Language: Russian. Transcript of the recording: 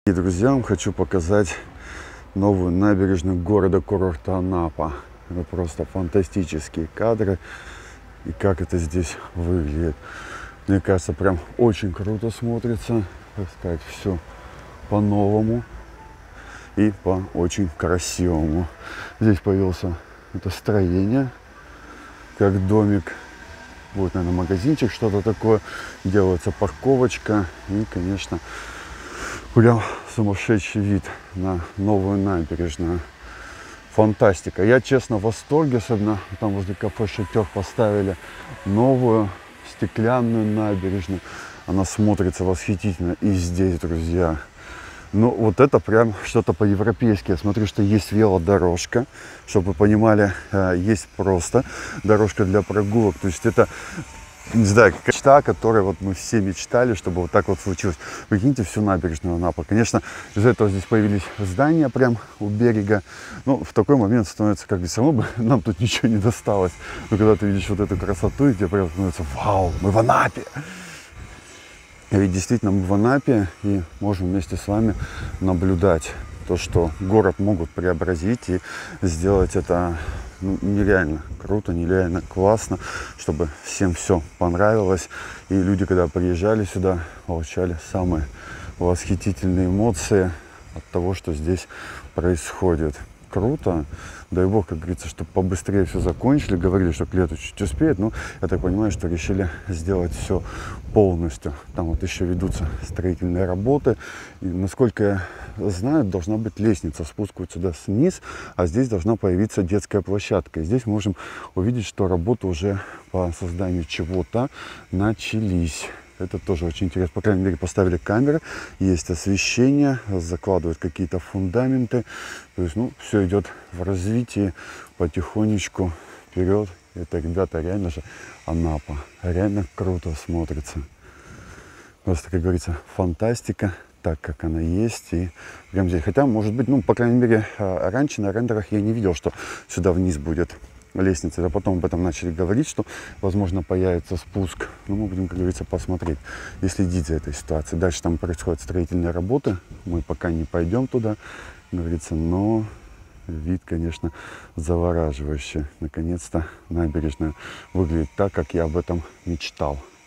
И, друзья, вам хочу показать новую набережную города-курорта Анапа. Это просто фантастические кадры. И как это здесь выглядит. Мне кажется, прям очень круто смотрится. Так сказать, все по-новому и по очень красивому. Здесь появился это строение, как домик. Будет, наверное, магазинчик, что-то такое. Делается парковочка. И, конечно, прям сумасшедший вид на новую набережную. Фантастика. Я, честно, в восторге. Особенно там возле кафе «Шатер» поставили новую стеклянную набережную. Она смотрится восхитительно. И здесь, друзья, ну вот это прям что-то по-европейски. Я смотрю, что есть велодорожка. Чтобы вы понимали, есть просто дорожка для прогулок. То есть это, не знаю, мечта, о которой вот мы все мечтали, чтобы вот так вот случилось. Прикиньте, всю набережную Анапы. Конечно, из-за этого здесь появились здания прям у берега. Но в такой момент становится, как бы, все равно бы нам тут ничего не досталось. Но когда ты видишь вот эту красоту, и тебе прям становится: вау, мы в Анапе! Ведь действительно мы в Анапе и можем вместе с вами наблюдать то, что город могут преобразить и сделать это нереально круто, нереально классно, чтобы всем все понравилось. И люди, когда приезжали сюда, получали самые восхитительные эмоции от того, что здесь происходит. Круто. Дай бог, как говорится, чтобы побыстрее все закончили. Говорили, что к лету чуть успеет. Но я так понимаю, что решили сделать все полностью. Там вот еще ведутся строительные работы. И, насколько я знаю, должна быть лестница. Спускают сюда вниз, а здесь должна появиться детская площадка. И здесь можем увидеть, что работы уже по созданию чего-то начались. Это тоже очень интересно. По крайней мере, поставили камеры, есть освещение, закладывают какие-то фундаменты. То есть, ну, все идет в развитии потихонечку вперед. Это, ребята, реально же Анапа. Реально круто смотрится. Просто, как говорится, фантастика, так как она есть. И прям здесь. Хотя, может быть, ну, по крайней мере, раньше на рендерах я не видел, что сюда вниз будет лестница. А потом об этом начали говорить, что, возможно, появится спуск. Ну, мы будем, как говорится, посмотреть и следить за этой ситуацией. Дальше там происходят строительные работы. Мы пока не пойдем туда, говорится, но вид, конечно, завораживающий. Наконец-то набережная выглядит так, как я об этом мечтал.